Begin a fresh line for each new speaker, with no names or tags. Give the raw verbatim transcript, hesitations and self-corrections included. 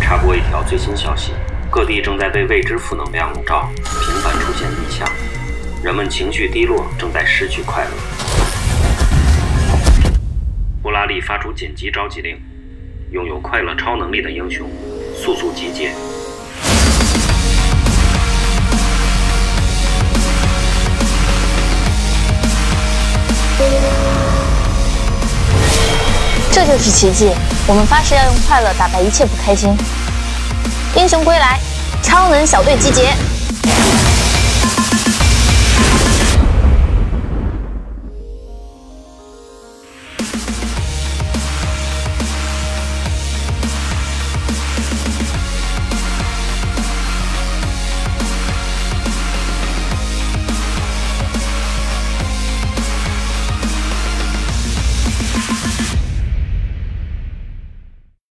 插播一条最新消息：各地正在被未知负能量笼罩，频繁出现异象，人们情绪低落，正在失去快乐。布拉利发出紧急召集令，拥有快乐超能力的英雄，速速集结！
这就是奇迹！我们发誓要用快乐打败一切不开心。英雄归来，超能小队集结！